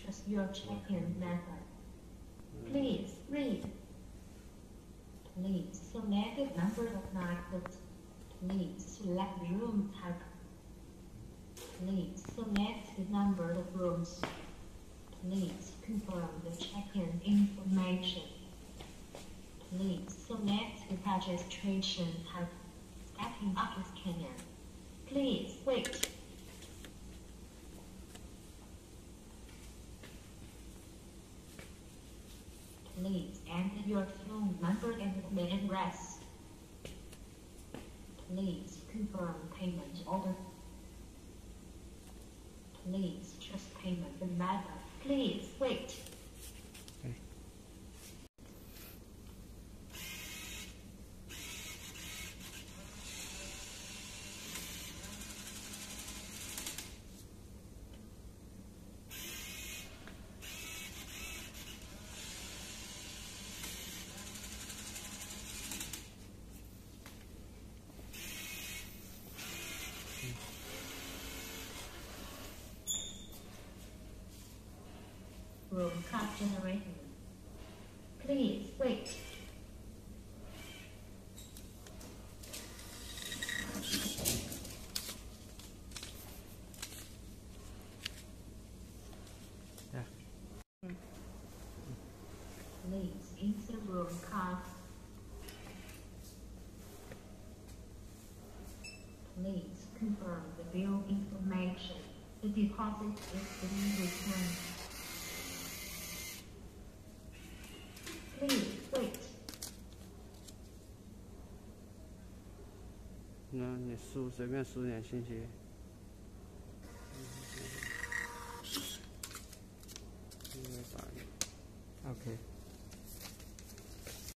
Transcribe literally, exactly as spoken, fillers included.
choose your check-in method. Please read. Please select the number of nights. Please select room type. Please select the number of rooms. Please confirm the check-in information. Please select the registration type. Stepping up the scanner. Please wait. Please enter your phone number and the address. Please confirm payment order. Please choose payment method. Please wait. Okay. Room card generated. Please wait. Yeah. Please enter room card. Please confirm the bill information. The deposit is being returned. Please wait. 那你输随便输点信息。因为打。OK。